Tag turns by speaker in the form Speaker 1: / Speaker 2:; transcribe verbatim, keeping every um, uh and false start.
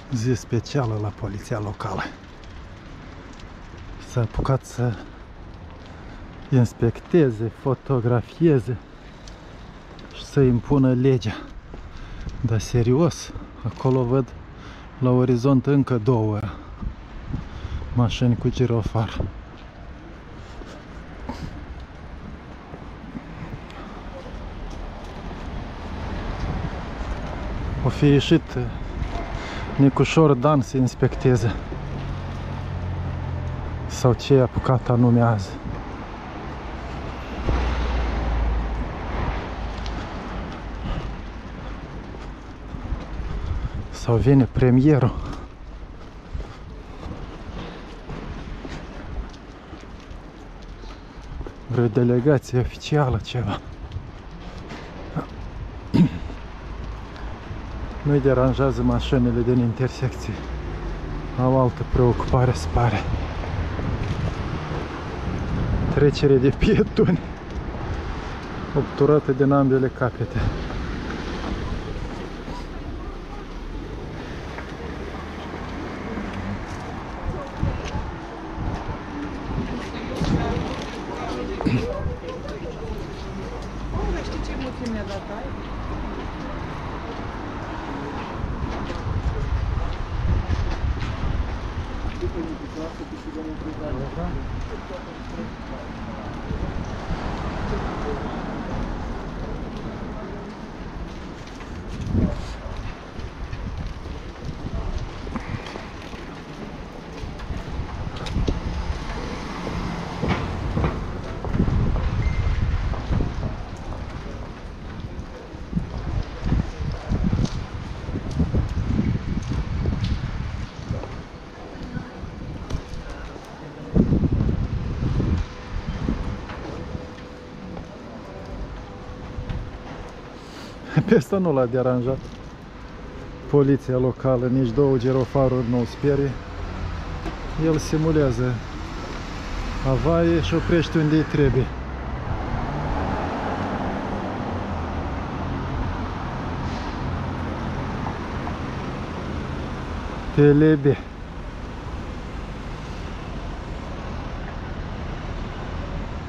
Speaker 1: Zi specială la poliția locală. S-a apucat să inspecteze, fotografieze și să impună legea. Dar serios, acolo văd la orizont încă două mașini cu girofar. O fi ieșit Nicușor Dan să inspecteze. Sau ce e apucat anume azi. Sau vine premierul. Vreo delegație oficială, ceva. Nu-i deranjează mașinile din intersecție. Au altă preocupare, se pare. Trecere de pietoni obturată din ambele capete.
Speaker 2: Știi ce emoție mi-a dat aia?
Speaker 1: Pe asta nu l-a deranjat poliția locală, nici două girofaruri nu-l sperie. El simulează avarie și oprește unde îi trebuie. T L B.